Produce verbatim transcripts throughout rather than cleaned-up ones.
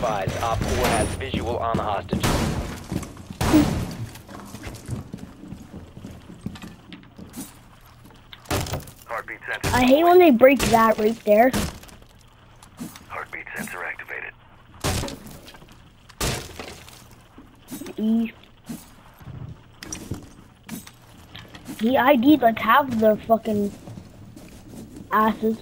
advised, Op four has visual on the hostage. Heartbeat sensor. I hate when they break that right there. Heartbeat sensor activated. He, he I D'd like half of their fucking asses.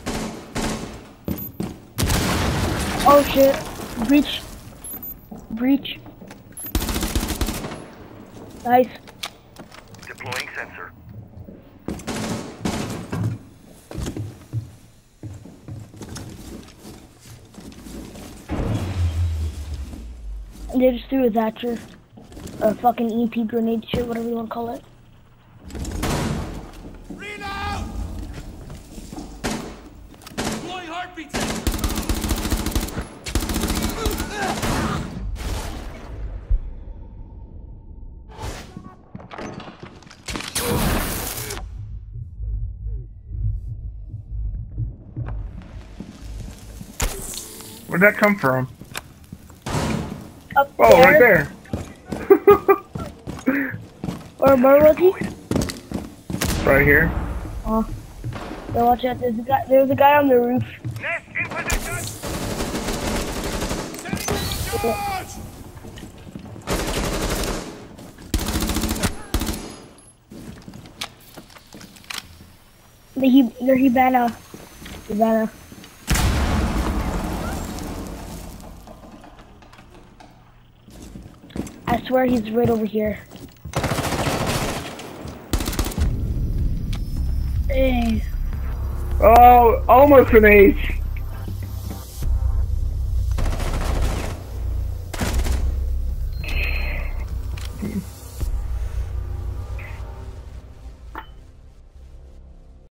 Oh shit. Breach. Breach. Nice. Deploying sensor. They just threw a Thatcher. A fucking E P grenade shit, whatever you want to call it. Reload! Deploying heartbeat sensor. Where'd that come from? Up Oh, there. right there. Where, where was he? Right here. Oh. So watch out, there's a guy, there's a guy on the roof. Nest in position. Charge! The he, the Hibana. Hibana. I swear he's right over here. Hey. Oh, almost an H.